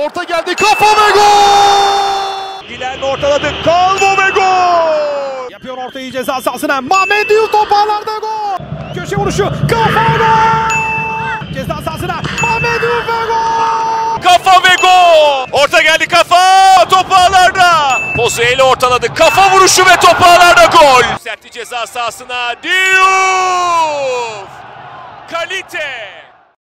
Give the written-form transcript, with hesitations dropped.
orta geldi. Kafa ve gol! Gilen ortaladı. Calvo ve gol! Yapıyor ortayı ceza sahasına. Mehmet Yıl top ağlarda gol! Köşe vuruşu. Kafa gol! Ceza sahasına. Mehmet Yıl ve gol! Kafa ve gol! Orta geldi, kafa! Top ağlarda! Pozueli ortaladı. Kafa vuruşu ve top ağlarda gol! Sertti ceza sahasına. Diouf! Kalite!